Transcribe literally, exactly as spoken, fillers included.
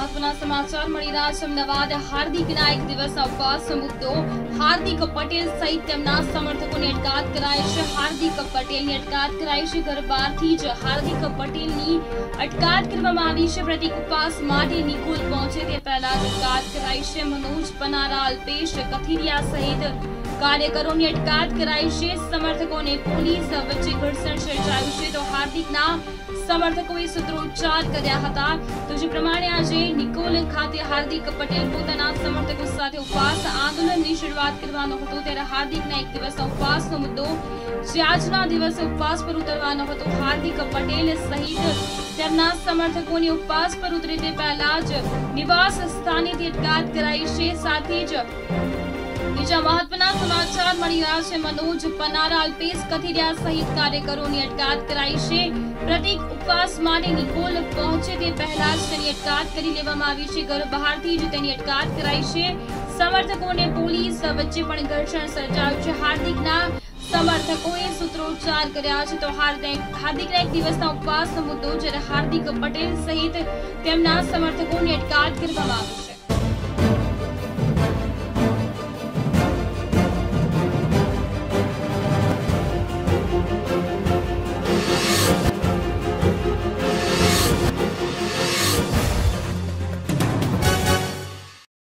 મહત્વના સમાચાર મળી રહ્યા છે। અમદાવાદ હાર્દિક વિનાયક દિવસના ઉપવાસનો મુદ્દો હાર્દિક પટેલ સહિત તેમના સમર્થકોની અટકાયત કરાઈ છે। હાર્દિક પટેલની અટકાયત કરાઈ છે। ઘર બહારથી જ હાર્દિક પટેલની અટકાયત કરવામાં આવી છે। પ્રતિક ઉપવાસ માટે નિકોલ પહોંચે તે પહેલા જ અટકાયત કરાઈ છે। मनोज पनारा, अल्पेश कथिरिया सहित કાર્યકરોની અટકાયત કરાઈ છે। સમર્થકોને પોલીસ વચ્ચે ઘર્ષણ સર્જાયું છે તો હાર્દિકના સમર્થકોએ સૂત્રોચ્ચાર કર્યા હતા। તો જે પ્રમાણે આજે નિકોલ ખાતે હાર્દિક પટેલ પોતાના સમર્થકો સાથે ઉપવાસ આંદોલનની શરૂઆત કરવાનો હતો ત્યારે હાર્દિકના એક દિવસના ઉપવાસનો મુદ્દો જે આજના દિવસે ઉપવાસ પર ઉતરવાનો હતો। હાર્દિક પટેલ સહિત તેમના સમર્થકોની ઉપવાસ પર ઉતરે તે પહેલા જ નિવાસ સ્થાનેથી અટકાયત કરાઈ છે। સાથે જ બીજા મહત્વના સમાચાર મળી રહ્યા છે। मनोज पनारा, अल्पेश कथिरिया सहित કાર્યકરોની અટકાયત કરાઈ છે। પ્રતિક ઉપવાસ માટે નિકોલ પહોંચે તે પહેલા જ તેની અટકાયત કરી લેવામાં આવી છે। ઘર બહારથી જ તેની અટકાયત કરાઈ છે। સમર્થકોને પોલીસ વચ્ચે પણ ઘર્ષણ સર્જાયું છે। હાર્દિકના સમર્થકોએ સૂત્રોચ્ચાર કર્યા છે તો હાર્દિક હાર્દિકના એક દિવસના ઉપવાસનો મુદ્દો જ્યારે હાર્દિક પટેલ સહિત તેમના સમર્થકોની અટકાયત કરવામાં આવી છે।